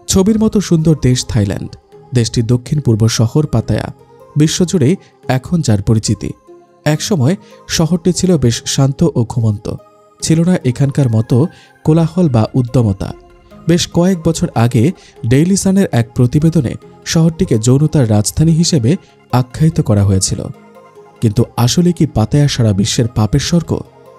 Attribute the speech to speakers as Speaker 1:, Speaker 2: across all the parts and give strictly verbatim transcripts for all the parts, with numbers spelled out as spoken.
Speaker 1: ছবির মতো সুন্দর দেশ থাইল্যান্ড। দেশটির দক্ষিণ পূর্ব শহর পাতায়া বিশ্বজুড়ে এখন যার পরিচিতি। একসময় শহরটি ছিল বেশ শান্ত ও ঘুমন্ত, ছিল না এখানকার মতো কোলাহল বা উদ্যমতা। বেশ কয়েক বছর আগে ডেইলি সানের এক প্রতিবেদনে শহরটিকে যৌনতার রাজধানী হিসেবে আখ্যায়িত করা হয়েছিল। কিন্তু আসলে কি পাতায়া সারা বিশ্বের পাপের স্বর্গ?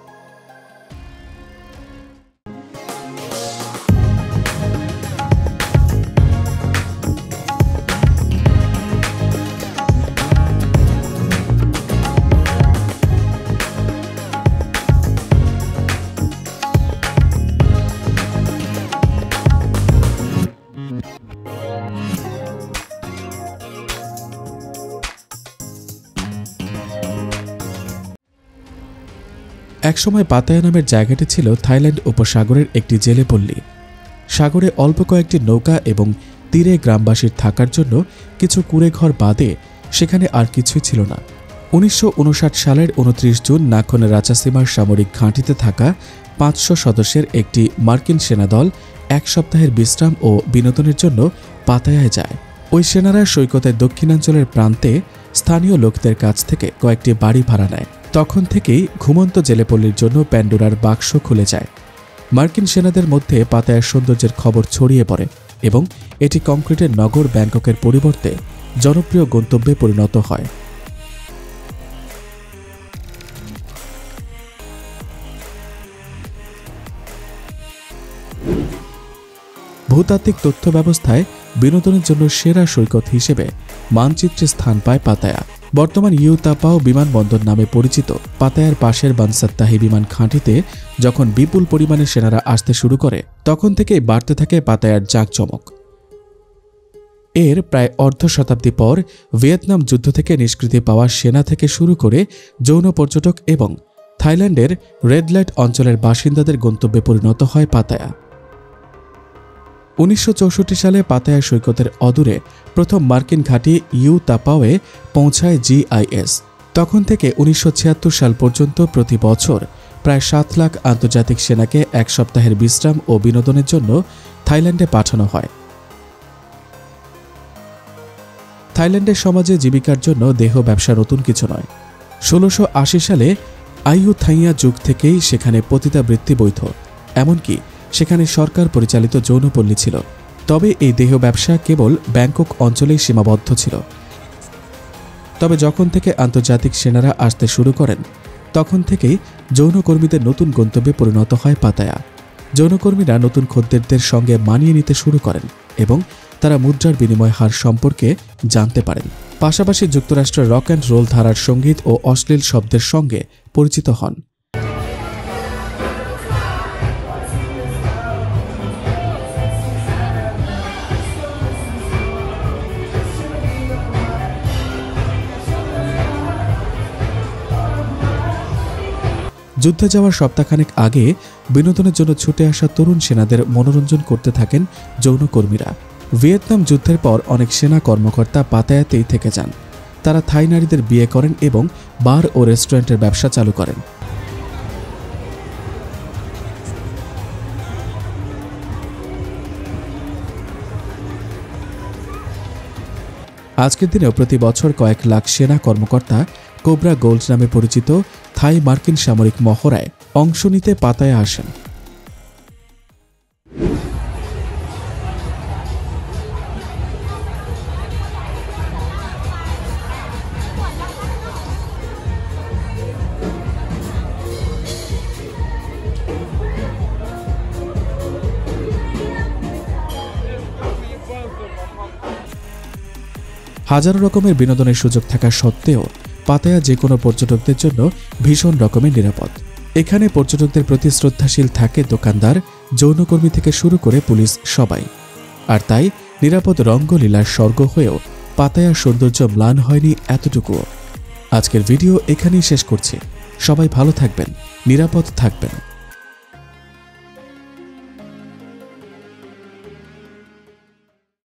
Speaker 1: একসময় পাতায়া নামের জায়গাটি ছিল থাইল্যান্ড উপসাগরের একটি জেলে পল্লী। সাগরে অল্প কয়েকটি নৌকা এবং তীরে গ্রামবাসীর থাকার জন্য কিছু কুঁড়েঘর বাদে সেখানে আর কিছুই ছিল না। উনিশশো উনষাট সালের উনত্রিশ জুন নাখনে রাচাসীমার সামরিক ঘাঁটিতে থাকা পাঁচশো সদস্যের একটি মার্কিন সেনাদল এক সপ্তাহের বিশ্রাম ও বিনোদনের জন্য পাতায়ায় যায়। ওই সেনারা সৈকতের দক্ষিণাঞ্চলের প্রান্তে স্থানীয় লোকদের কাছ থেকে কয়েকটি বাড়ি ভাড়া নেয়। তখন থেকেই ঘুমন্ত জেলেপল্লীর জন্য প্যান্ডোরার বাক্স খুলে যায়। মার্কিন সেনাদের মধ্যে পাতায়ার সৌন্দর্যের খবর ছড়িয়ে পড়ে এবং এটি কংক্রিটের নগর ব্যাংককের পরিবর্তে জনপ্রিয় গন্তব্যে পরিণত হয়। ভূতাত্ত্বিক তথ্য ব্যবস্থায় বিনোদনের জন্য সেরা সৈকত হিসেবে মানচিত্রে স্থান পায় পাতায়া। বর্তমান ইউ তাপাও বিমানবন্দর নামে পরিচিত পাতায়ার পাশের বানসাত্তাহি বিমান ঘাঁটিতে যখন বিপুল পরিমাণে সেনারা আসতে শুরু করে, তখন থেকেই বাড়তে থাকে পাতায়ার জাঁকজমক। এর প্রায় অর্ধ শতাব্দী পর ভিয়েতনাম যুদ্ধ থেকে নিষ্কৃতি পাওয়া সেনা থেকে শুরু করে যৌন পর্যটক এবং থাইল্যান্ডের রেড লাইট অঞ্চলের বাসিন্দাদের গন্তব্যে পরিণত হয় পাতায়া। উনিশশো চৌষট্টি সালে পাতায়া সৈকতের অদূরে প্রথম মার্কিন ঘাঁটি ইউ তাপাওয়ে পৌঁছায় জিআইএস। তখন থেকে উনিশশো ছিয়াত্তর সাল পর্যন্ত প্রতি বছর প্রায় সাত লাখ আন্তর্জাতিক সেনাকে এক সপ্তাহের বিশ্রাম ও বিনোদনের জন্য থাইল্যান্ডে পাঠানো হয়। থাইল্যান্ডের সমাজে জীবিকার জন্য দেহ ব্যবসা নতুন কিছু নয়। ষোলোশো আশি সালে আইয়ুথাইয়া যুগ থেকেই সেখানে পতিতাবৃত্তি বৈধ, এমনকি সেখানে সরকার পরিচালিত যৌনপল্লী ছিল। তবে এই দেহ ব্যবসা কেবল ব্যাংকক অঞ্চলেই সীমাবদ্ধ ছিল। তবে যখন থেকে আন্তর্জাতিক সেনারা আসতে শুরু করেন, তখন থেকেই যৌনকর্মীদের নতুন গন্তব্যে পরিণত হয় পাতায়া। যৌনকর্মীরা নতুন খদ্দেরদের সঙ্গে মানিয়ে নিতে শুরু করেন এবং তারা মুদ্রার বিনিময় হার সম্পর্কে জানতে পারেন। পাশাপাশি যুক্তরাষ্ট্রের রক অ্যান্ড রোল ধারার সঙ্গীত ও অশ্লীল শব্দের সঙ্গে পরিচিত হন। যুদ্ধে যাওয়ার সপ্তাহখানেক আগে বিনোদনের জন্য ছুটে আসা তরুণ সেনাদের মনোরঞ্জন করতে থাকেন যৌনকর্মীরা। ভিয়েতনাম যুদ্ধের পর অনেক সেনা কর্মকর্তা পাতায়াতেই থেকে যান। তারা থাই নারীদের বিয়ে করেন এবং বার ও রেস্টুরেন্টের ব্যবসা চালু করেন। আজকের দিনেও প্রতি বছর কয়েক লাখ সেনা কর্মকর্তা কোবরা গোল্ড নামে পরিচিত থাই মার্কিন সামরিক মহড়ায় অংশ নিতে পাতায়া আসেন। হাজারো রকমের বিনোদনের সুযোগ থাকা সত্ত্বেও পাতায়া যে কোনো পর্যটকদের জন্য ভীষণ রকমের নিরাপদ। এখানে পর্যটকদের প্রতি শ্রদ্ধাশীল থাকে দোকানদার, যৌনকর্মী থেকে শুরু করে পুলিশ সবাই। আর তাই নিরাপদ রঙ্গলীলার স্বর্গ হয়েও পাতায়ার সৌন্দর্য ম্লান হয়নি এতটুকুও। আজকের ভিডিও এখানেই শেষ করছি। সবাই ভালো থাকবেন, নিরাপদ থাকবেন।